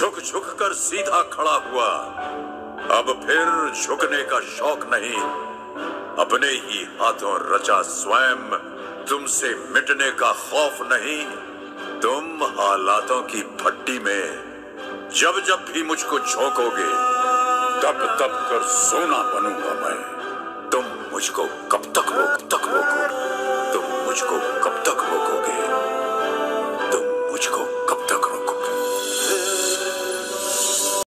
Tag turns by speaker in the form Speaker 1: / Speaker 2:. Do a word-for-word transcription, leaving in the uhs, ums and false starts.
Speaker 1: झुक झुक कर सीधा खड़ा हुआ। अब फिर झुकने का शौक नहीं, अपने ही हाथों रचा स्वयं तुमसे मिटने का खौफ नहीं। तुम हालातों की भट्टी में जब जब भी मुझको झोंकोगे तब तब कर सोना बनूंगा मैं। तुम मुझको कब तक रोक तक रोकोगे?